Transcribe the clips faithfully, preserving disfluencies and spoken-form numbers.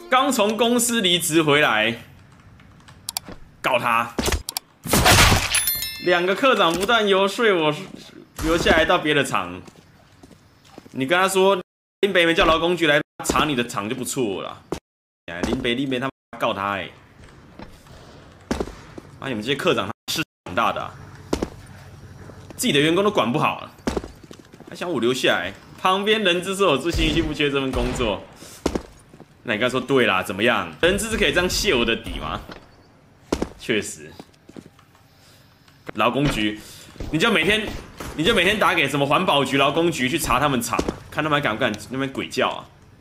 刚从公司离职回来，告他。两个科长不但游说我留下来到别的厂，你跟他说林北没叫劳工局来查你的厂就不错了。林北林北他妈告他哎、欸！啊，你们这些科长他是长大的、啊，自己的员工都管不好了，还想我留下来？旁边人资说我自信一句不缺这份工作。那你刚才说对啦，怎么样？人资是可以这样泄我的底吗？确实，劳工局，你就每天，你就每天打给什么环保局、劳工局去查他们厂，看他们还敢不敢那边鬼叫啊？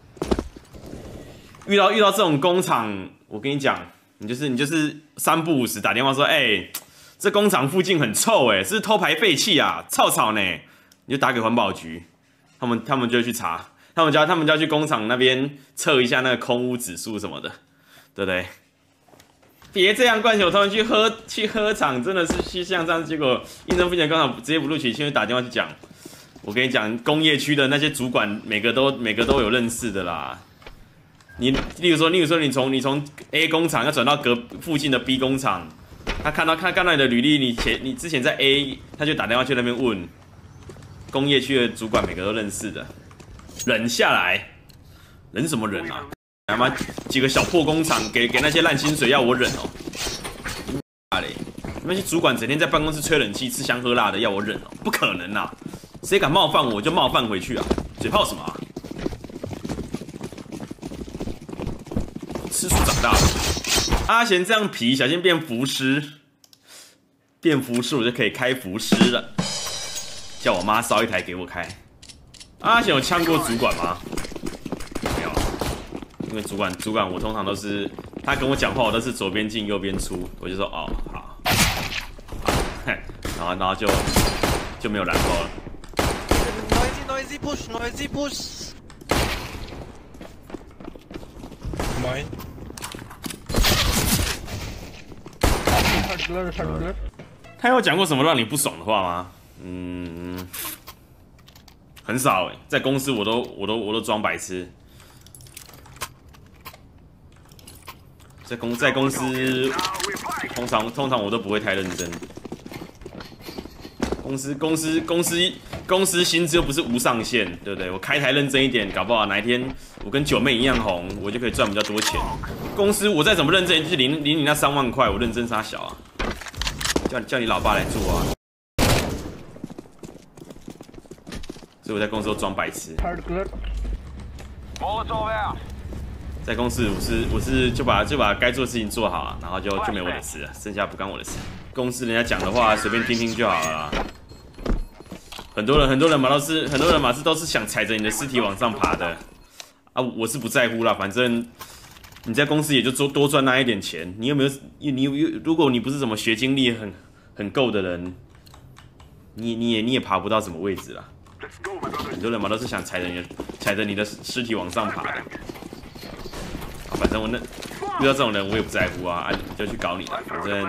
遇到遇到这种工厂，我跟你讲，你就是你就是三不五时打电话说，哎、欸，这工厂附近很臭、欸，哎，是偷排废气啊，臭草呢，你就打给环保局，他们他们就去查。他们就要他们就要去工厂那边测一下那个空污指数什么的，对不对？别这样，冠球他们去喝去喝厂，真的是去像这样，结果应征附近的工厂直接不录取，现在打电话去讲。我跟你讲，工业区的那些主管，每个都每个都有认识的啦。你例如说，例如说你从你从 A 工厂要转到隔附近的 B 工厂，他看到看看到你的履历，你前你之前在 A， 他就打电话去那边问。工业区的主管每个都认识的。忍下来，忍什么忍啊？他妈几个小破工厂给给那些烂薪水要我忍哦？啊嘞！那些主管整天在办公室吹冷气、吃香喝辣的要我忍哦？不可能啊！谁敢冒犯我就冒犯回去啊！嘴炮什么啊？吃素长大的，阿贤这样皮，小心变浮尸，变浮尸我就可以开浮尸了。叫我妈烧一台给我开。阿贤有呛过主管吗？没有，因为主管主管我通常都是他跟我讲话，我都是左边进右边出，我就说哦好，然后然后就就没有然后了。 Noisy noisy push noisy push。Mine。 他有讲过什么让你不爽的话吗？嗯。很少哎、欸，在公司我都我都我都装白痴，在公在公司通常通常我都不会太认真。公司公司公司公司薪资又不是无上限，对不对？我开台认真一点，搞不好哪一天我跟九妹一样红，我就可以赚比较多钱。公司我再怎么认真，就是领领你那三万块，我认真啥小啊？叫叫你老爸来做啊！所以我在公司都装白痴。在公司我是我是就把就把该做的事情做好，然后就就没我的事了，剩下不干我的事。公司人家讲的话随便听听就好了啦。很多人很多人嘛都是很多人嘛是都是想踩着你的尸体往上爬的啊，我是不在乎啦，反正你在公司也就多多赚那一点钱。你有没有你你如果你不是什么学经历很很够的人，你你也你也爬不到什么位置啦。很多人嘛都是想踩着你的踩着你的尸体往上爬的，啊，反正我那遇到这种人我也不在乎啊，啊就去搞你的，反正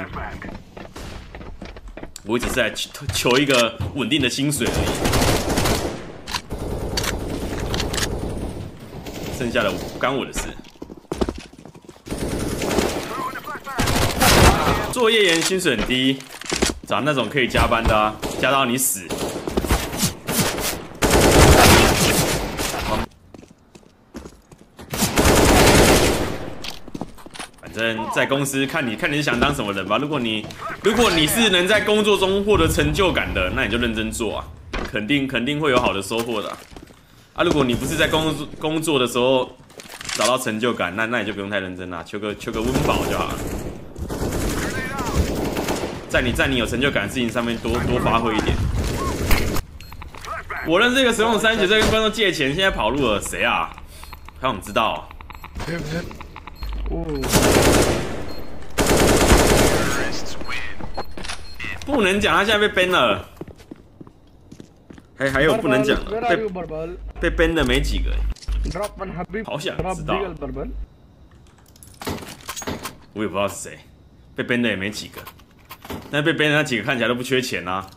我只是来求求一个稳定的薪水而已，剩下的不干我的事。作业员薪水很低，找那种可以加班的啊，加到你死。反正在公司看你看你是想当什么人吧。如果你如果你是能在工作中获得成就感的，那你就认真做啊，肯定肯定会有好的收获的啊。啊如果你不是在工作工作的时候找到成就感，那那你就不用太认真啦，求个求个温饱就好了。在你在你有成就感的事情上面多多发挥一点。我认识一个使用三十几岁跟观众借钱，现在跑路了，谁啊？还想知道？不能讲，他现在被 ban 了。还还有不能讲的，被被 ban 的没几个。好想知道。我也不知道是谁，被 ban 的也没几个。但被 ban 的那几个看起来都不缺钱啊。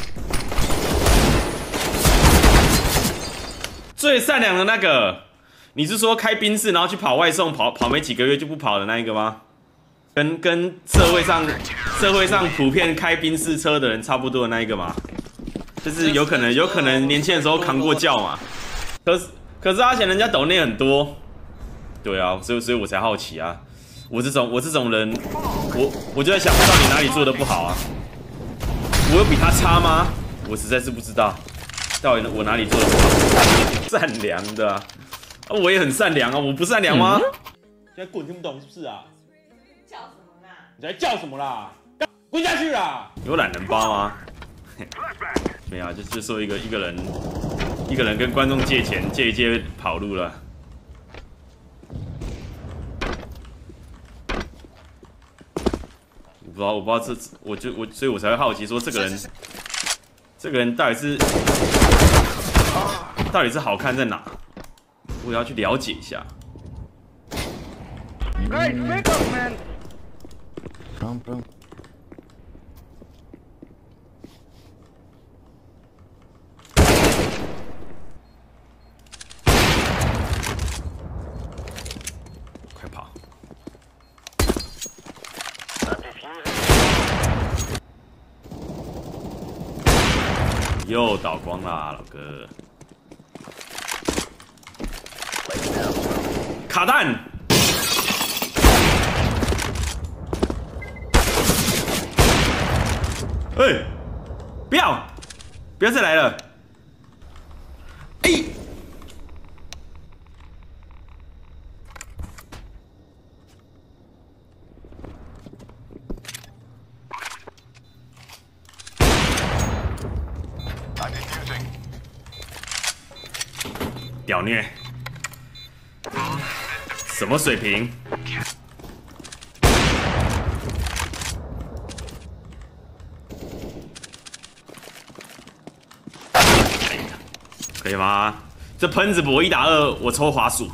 最善良的那个， 你是说开宾士然后去跑外送，跑跑没几个月就不跑的那一个吗？跟跟社会上社会上普遍开宾士车的人差不多的那一个吗？就是有可能有可能年轻的时候扛过轿嘛。可是可是阿贤人家抖内很多，对啊，所以所以我才好奇啊。我这种我这种人，我我就在想，到底哪里做的不好啊？我有比他差吗？我实在是不知道，到底我哪里做的不好？善良的啊，啊我也很善良啊，我不善良吗？嗯、现在滚听不懂是不是啊？ 叫什么啦？ 你在叫什么啦？滚下去啦！有懒人包吗？没有啊，就是说一个一个人一个人跟观众借钱，借一借跑路了。我不知道，我不知道这，我就我，所以我才会好奇说这个人，这个人到底是到底是好看在哪？我也要去了解一下。 Guys, wake up, man! Pronto, pronto. 快跑！又倒光啦，老哥！卡弹！哎、欸，不要，不要再来了！哎、欸，屌虐，什么水平？可以吗？这喷子我一打二，我抽滑鼠。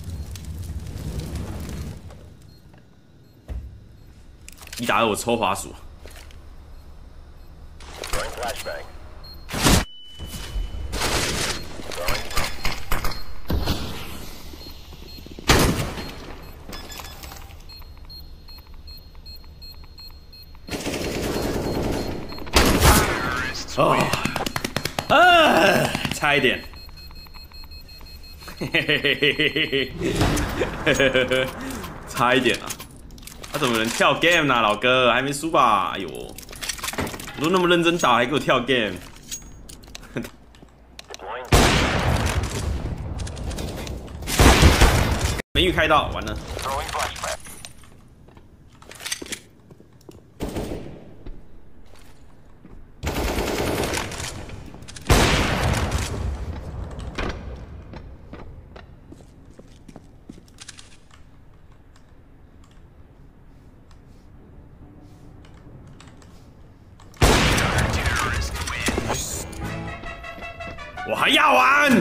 一打二我抽滑鼠。哦，啊，差一点，嘿嘿嘿嘿嘿嘿嘿嘿，差一点啊！他怎么能跳 game 呢、啊，老哥？还没输吧？哎呦，我都那么认真打，还给我跳 game。没预开到，完了。我还要玩，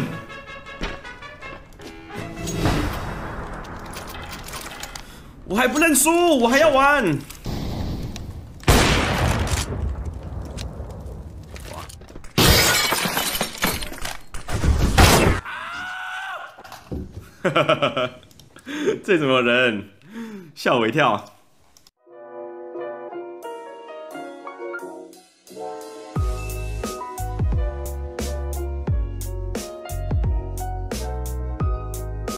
我还不认输，我还要玩。哇！哈哈哈哈！这怎么人？吓我一跳。